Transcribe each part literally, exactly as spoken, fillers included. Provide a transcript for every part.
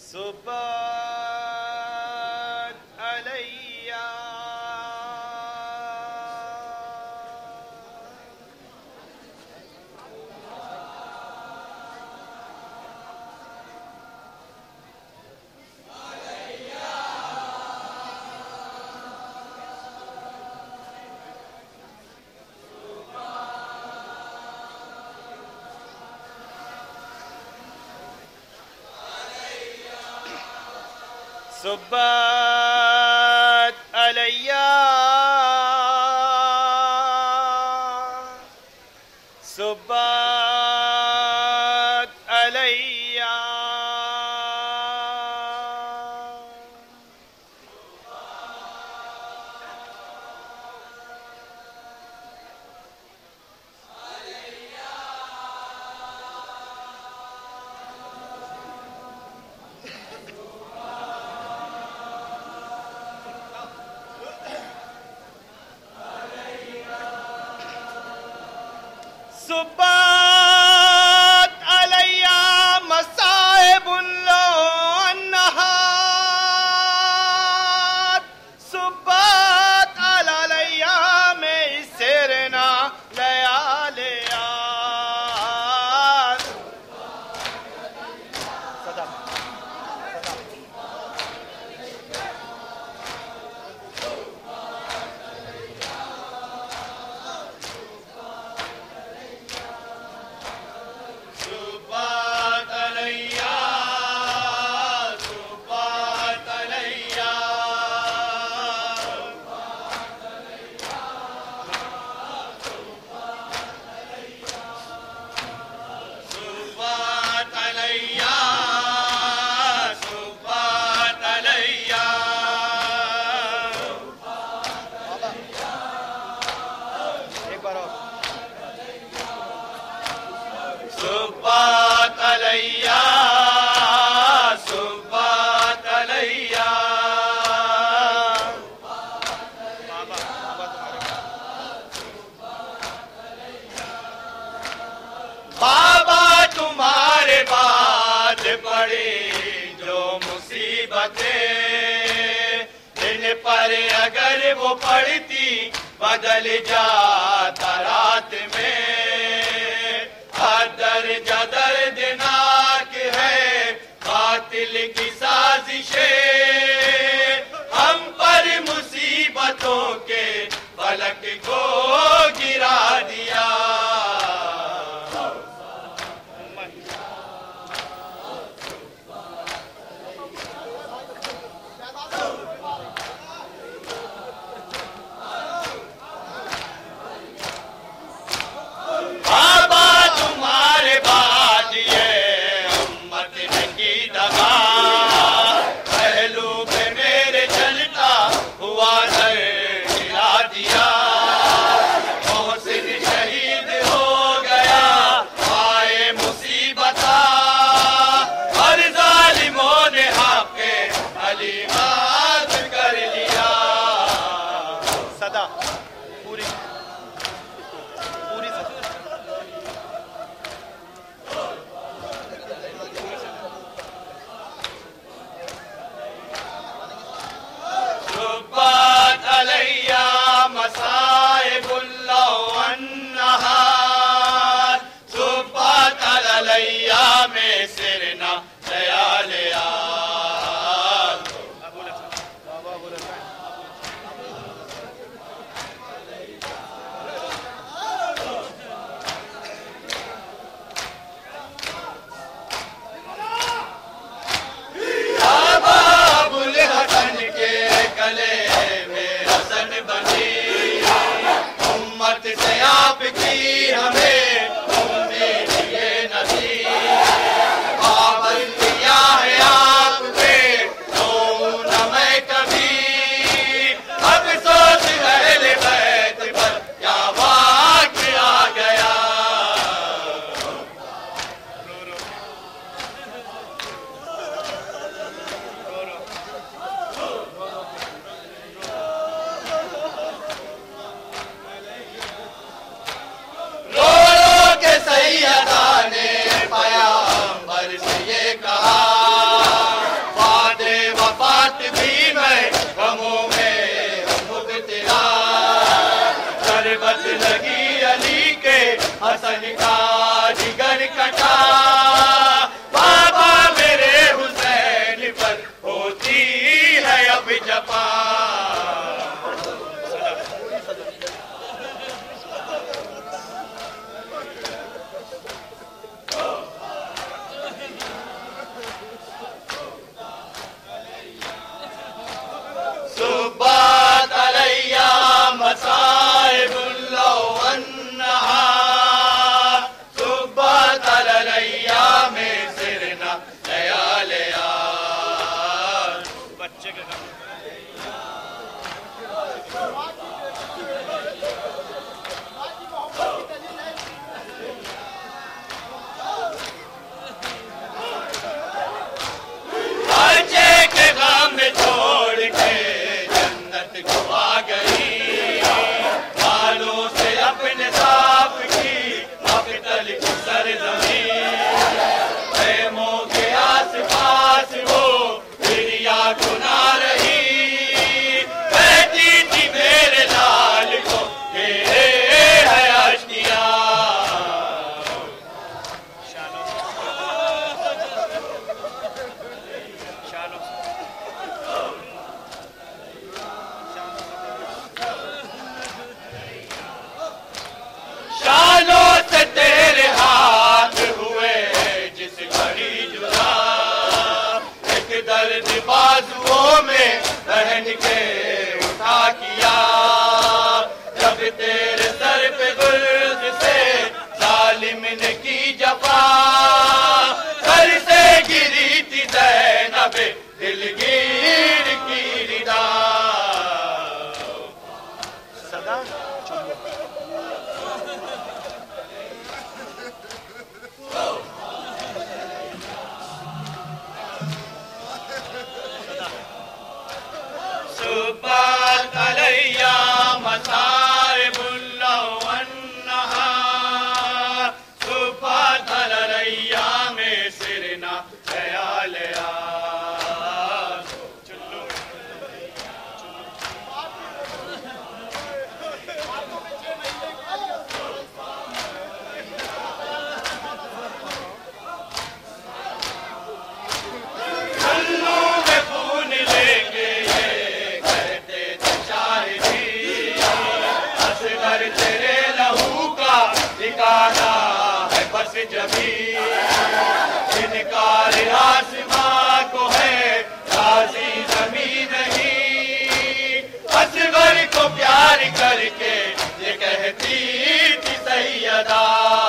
सुब्बात अलैया सुब्बात अलैया सुब्बात अलैया सुब्बात अलैया मसाइबुल्लो अन्नहार सुब्बात अलैया में सिरना लयालिया सदा सुब्बात अलैया सुब्बात अलैया बाबा तुम्हारे बाद पड़े जो मुसीबतें इन पर अगर वो पड़ती बदल जाता रात में दर्जा दर्दनाक है कातिल की साजिशें हम पर मुसीबतों के फलक को गिरा दिया बाबा तुम्हारे बाद ये बाजुओं में पहन के उठा किया, जब तेरे सर पे गुर्द से जालिम ने की जफा, सर से गिरी थी ज़ैनब दिलगीर की रिदा। सदा सुब्बात अलैया मसारिबुल वन्नहार, सुब्बात अलैया में सिरना ख्याल यार। चुल्लू में खून लेंगे ये कहते थे शाहिदी, असगर तेरे लहू का ठिकाना है बस जबी, इनकार आसमां को है राजी जमीन नहीं, असगर को प्यार करके ये कहती थी सैयदा।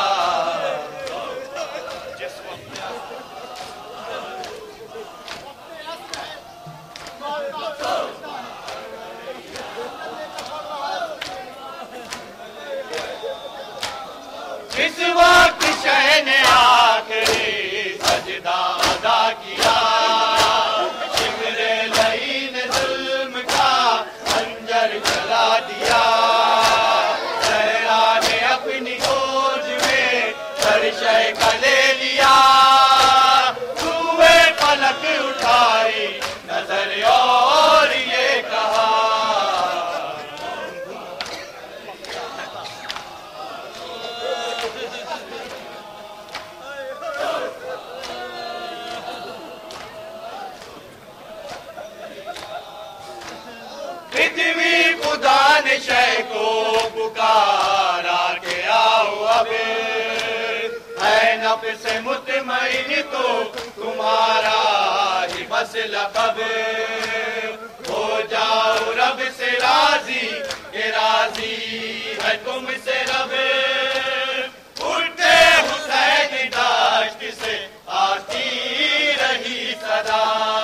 इस वक्त शह ने आखिरी सजदा अदा किया, शिमरे लई ने जुल्म का खंजर चला दिया, सहरा ने अपनी गोद में सरशय का ले लिया, सूए पलक उठाई नजर और ये कहा, पृथ्वी खुदा ने शय को पुकारा के आओ अब, है नफ्स से मुतमईन तो तुम्हारा ही बस लक़ब, हो जाओ रब से राजी के राजी है तुमसे रब, उठते हुसैन दाश्त से आती रही सदा।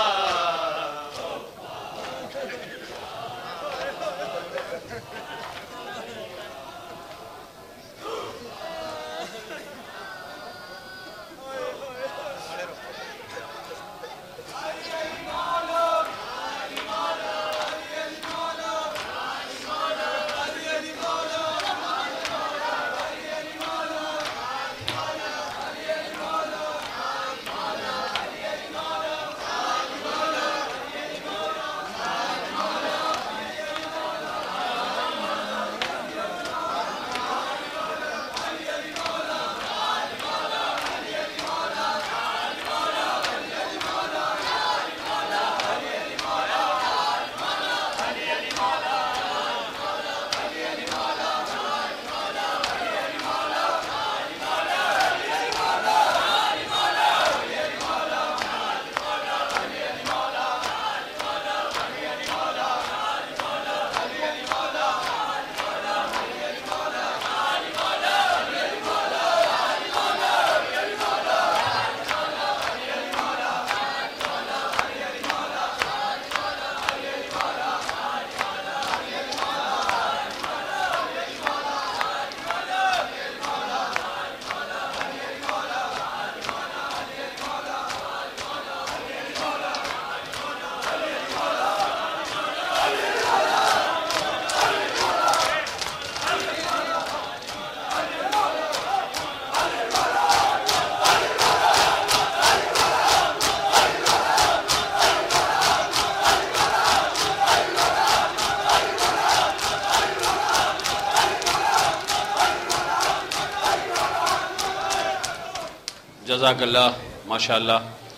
जज़ाकल्लाह माशाअल्लाह।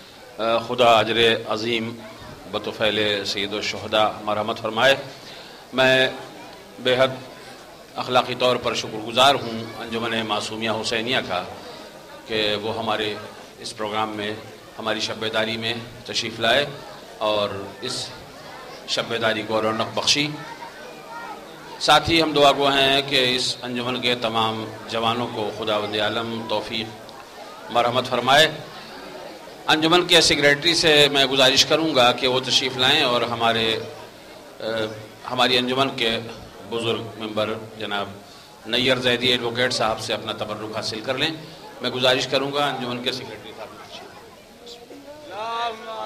खुदा अजर अज़ीम बतफ़ैल सय्यदुश्शुहदा मरहमत फरमाए। मैं बेहद अखलाक़ी तौर पर शुक्रगुज़ार हूँ अंजुमन मासूमिया हुसैनिया का कि वो हमारे इस प्रोग्राम में हमारी शब बेदारी में तशरीफ़ लाए और इस शब बेदारी को रौनक बख्शी। साथ ही हम दुआ गो हैं कि इस अंजुमन के तमाम जवानों को खुदावंद आलम तौफीक मरहमत फरमाए। अंजुमन के सेक्रेटरी से मैं गुजारिश करूँगा कि वो तशरीफ़ लाएँ और हमारे आ, हमारी अंजुमन के बुज़ुर्ग मेंबर जनाब नैयर जैदी एडवोकेट साहब से अपना तबर्रुक हासिल कर लें। मैं गुजारिश करूँगा अंजुमन के सेक्रेटरी साहब।